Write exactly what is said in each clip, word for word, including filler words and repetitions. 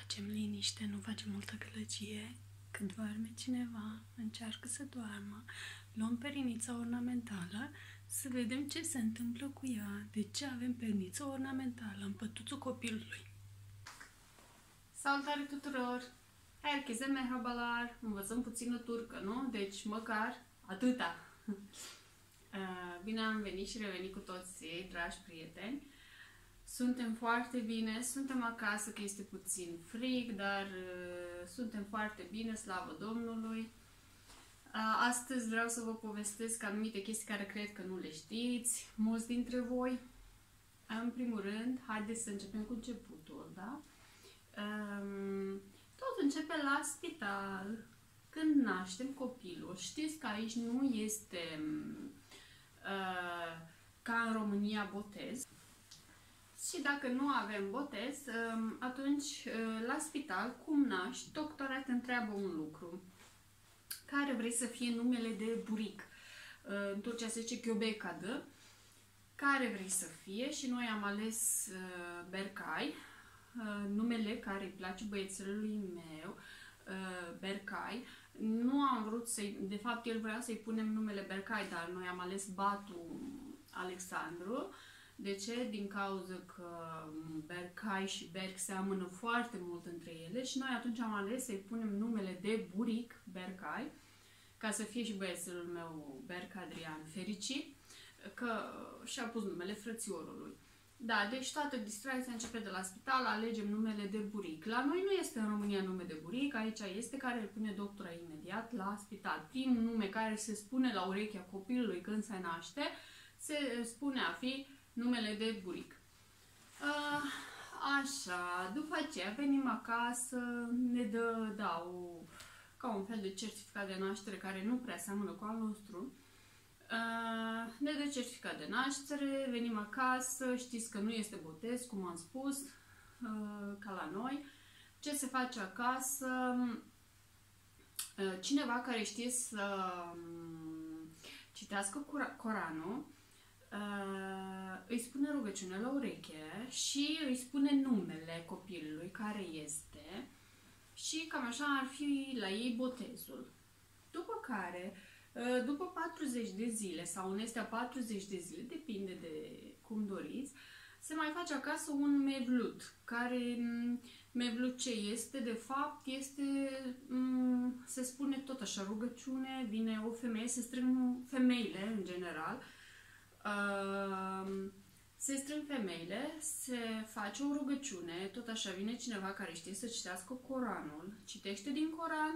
Facem liniște, nu facem multă gălăgie. Când doarme cineva, încearcă să doarmă. Luăm perinița ornamentală să vedem ce se întâmplă cu ea. De ce avem perinița ornamentală în pătuțul copilului? Salutare tuturor! Herkese merhabalar! Învățăm puțină turcă, nu? Deci măcar atâta! Bine am venit și revenit cu toți ei, dragi prieteni! Suntem foarte bine, suntem acasă, că este puțin frig, dar uh, suntem foarte bine, slavă Domnului! Uh, astăzi vreau să vă povestesc anumite chestii care cred că nu le știți, mulți dintre voi. În primul rând, haideți să începem cu începutul, da? Um, tot începe la spital. Când naștem copilul, știți că aici nu este uh, ca în România botez. Și dacă nu avem botez, um, atunci uh, la spital, cum naști, doctora te întreabă un lucru. Care vrei să fie numele de buric? Uh, în Turcia se zice Göbekadă. Care vrei să fie? Și noi am ales uh, Berkay. Uh, numele care îi place băiețelului meu, uh, Berkay. Nu am vrut să-i... De fapt, el vrea să-i punem numele Berkay, dar noi am ales Batu Alexandru. De ce? Din cauza că Berkay și Berk seamănă foarte mult între ele și noi atunci am ales să-i punem numele de buric, Berkay, ca să fie și băiețelul meu, Berk Adrian, fericit, că și-a pus numele frățiorului. Da, deci toată distracția începe de la spital, alegem numele de buric. La noi nu este în România nume de buric, aici este care îl pune doctora imediat la spital. Primul nume care se spune la urechea copilului când se naște, se spune a fi numele de buric. Așa, după aceea venim acasă, ne dă, da, o, ca un fel de certificat de naștere care nu prea seamănă cu al nostru. Uh, ne dă certificat de naștere, venim acasă, știți că nu este botez, cum am spus, uh, ca la noi. Ce se face acasă? Uh, cineva care știe să um, citească Coranul, uh, îi spune rugăciune la ureche și îi spune numele copilului care este și cam așa ar fi la ei botezul. După care, după patruzeci de zile sau în estea patruzeci de zile, depinde de cum doriți, se mai face acasă un mevlut, care mevlut ce este? De fapt, este, se spune tot așa, rugăciune, vine o femeie, se strâng femeile în general, se strâng femeile, se face o rugăciune, tot așa vine cineva care știe să citească Coranul, citește din Coran,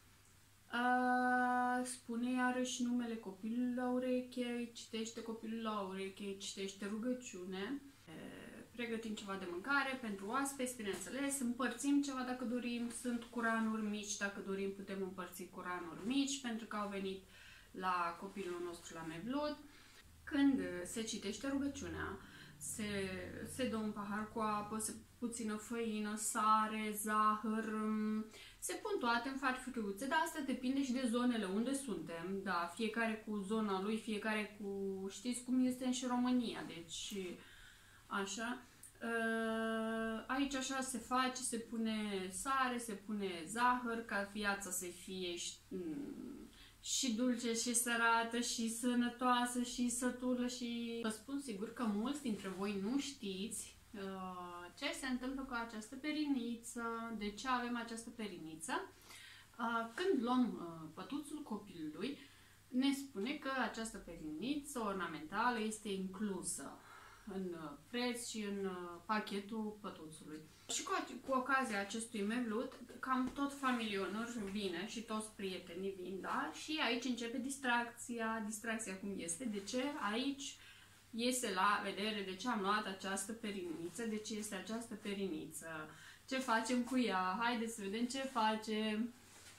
Uh, spune iarăși numele copilului la ureche, citește copilul la ureche, citește rugăciune, uh, pregătim ceva de mâncare pentru oaspeți, bineînțeles, împărțim ceva dacă dorim, sunt curanuri mici, dacă dorim putem împărți curanuri mici pentru că au venit la copilul nostru la mevlut. Când se citește rugăciunea, se, se dă un pahar cu apă, se puțină făină, sare, zahăr, se pun toate în farfuriuțe, dar asta depinde și de zonele unde suntem, da, fiecare cu zona lui, fiecare cu, știți cum este și România, deci așa. Aici așa se face, se pune sare, se pune zahăr, ca viața să fie și, și dulce, și sărată, și sănătoasă, și sătulă, și... Vă spun sigur că mulți dintre voi nu știți ce se întâmplă cu această periniță, de ce avem această periniță. Când luăm pătuțul copilului, ne spune că această periniță ornamentală este inclusă în preț și în pachetul pătuțului. Și cu, cu ocazia acestui mevlut, cam tot familionul vine și toți prietenii vin, da? Și aici începe distracția, distracția cum este, de ce aici iese la vedere de ce am luat această periniță, de ce este această periniță, ce facem cu ea, haideți să vedem ce facem.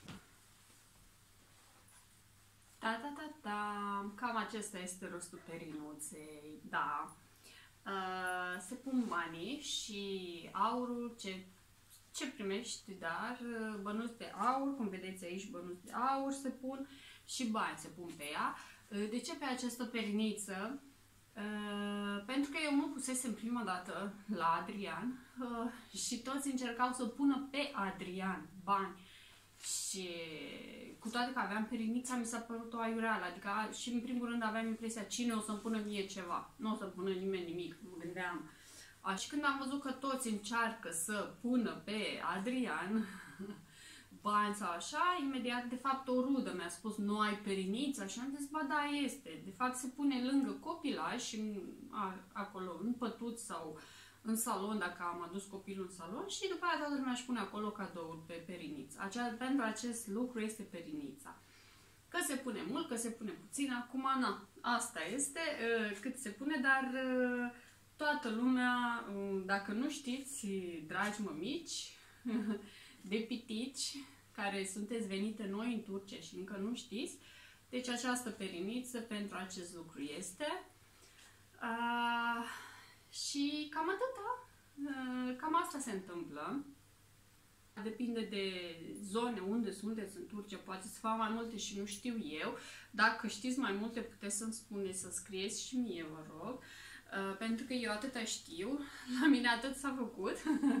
Ta, ta, ta, ta. Cam acesta este rostul perinuței, da. Uh, se pun banii și aurul, ce, ce primești, dar bănuți de aur, cum vedeți aici bănuți de aur se pun și bani se pun pe ea. De ce pe această periniță? Uh, pentru că eu mă pusesem prima dată la Adrian, uh, și toți încercau să pună pe Adrian bani. Și cu toate că aveam perinița, mi s-a părut o aiureală. Adică și în primul rând aveam impresia, cine o să-mi pună mie ceva? Nu o să pună nimeni nimic, mă gândeam. A, și când am văzut că toți încearcă să pună pe Adrian bani sau așa, imediat, de fapt, o rudă mi-a spus, nu ai perinița? Și am zis, ba da, este. De fapt, se pune lângă copilaș, în, a, acolo, în pătuț sau în salon, dacă am adus copilul în salon, și după aceea toată lumea își pune acolo cadouri pe periniță. Acea, pentru acest lucru este perinița. Că se pune mult, că se pune puțin, acum, na, asta este, cât se pune, dar toată lumea, dacă nu știți, dragi mămici, de pitici, care sunteți venite noi în Turcia și încă nu știți, deci această periniță pentru acest lucru este. Uh, și cam atâta. Uh, cam asta se întâmplă. Depinde de zone unde sunteți în Turcia, poate să fac mai multe și nu știu eu. Dacă știți mai multe, puteți să-mi spuneți, să scrieți și mie, vă rog. Uh, pentru că eu atâta știu, la mine atât s-a făcut.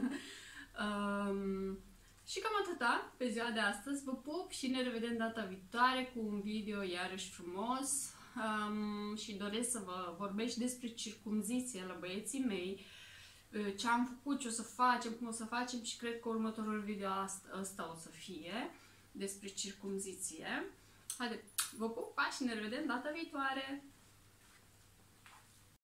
um, Și cam atâta pe ziua de astăzi. Vă pup și ne revedem data viitoare cu un video iarăși frumos. Um, și doresc să vă vorbesc despre circumziție la băieții mei. Ce am făcut, ce o să facem, cum o să facem, și cred că următorul video ăsta o să fie despre circumziție. Haide, vă pup, pa, și ne revedem data viitoare!